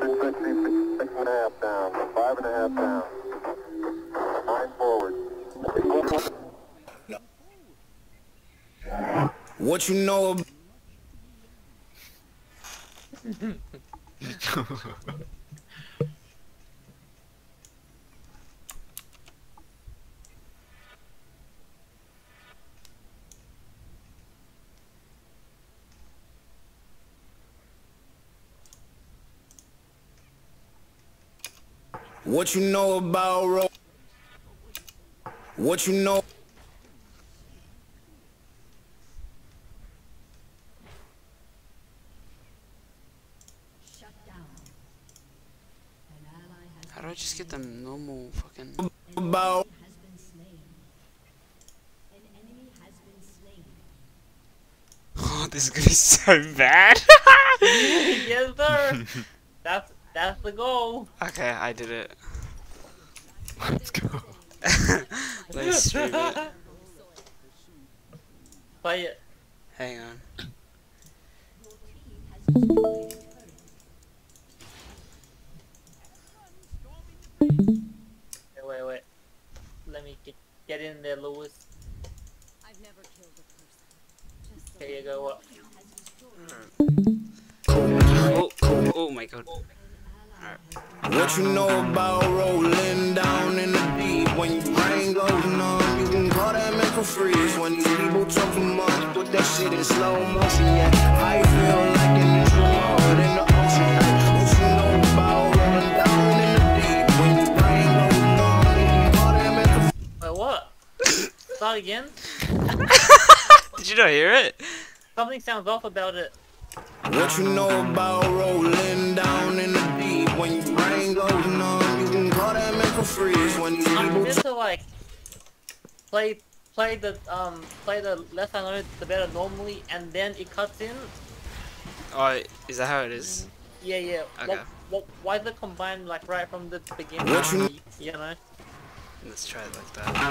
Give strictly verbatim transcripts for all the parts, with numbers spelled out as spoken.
sixty, six and a half down, five and a half down, nine forward. What you know ab- What you know about ro- What you know How do I just get them normal fucking... about Oh, this is gonna be so bad! Yes, sir. That's that's the goal. Okay, I did it. Let's go. Let's stream it. Play it. Hang on. Wait, wait, wait. Let me get, get in there, Lewis. I've never killed a person. Just Here you go. What? Oh, oh, oh my god. Alright. What you know about rolling down in the deep. When your brain goes numb, you can call that mental freeze. When these people talk too much, put that shit in slow motion. Yeah, I feel like an introvert in the ocean. Ay, what you know about rolling down in the deep. When your brain goes numb, you can call that mental freeze. Wait, what? Start again? Did you not hear it? Something sounds off about it. What you know about rolling down in the deep. When your brain goes numb, you can call that mental freeze. When these I'm people just to like play play the um play the less I learned the better normally, and then it cuts in. Oh, is that how it is? Yeah, yeah. Okay. What, what, why is it combined like right from the beginning? What you- You know. Let's try it like that.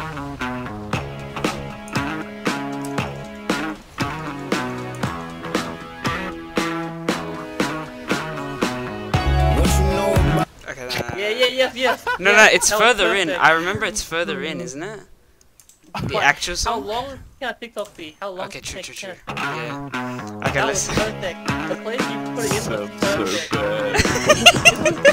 What you know about Okay, then. Yeah, yeah, yes, yes. No, yes, no, it's that was further in. perfect. I remember it's further in, isn't it? The But actual How song? long can a TikTok be? How long? Okay, true, can- true, true. can- Yeah. Okay, That let's... was perfect. The place you put it in Sounds was so perfect. bad. It was